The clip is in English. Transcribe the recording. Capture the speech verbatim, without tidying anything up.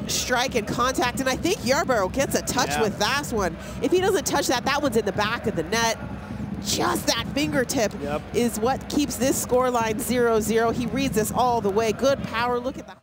strike and contact, and I think Yarbrough gets a touch yeah. with that one. If he doesn't touch that, that one's in the back of the net. Just that fingertip yep. is what keeps this scoreline zero zero. He reads this all the way. Good power. Look at that.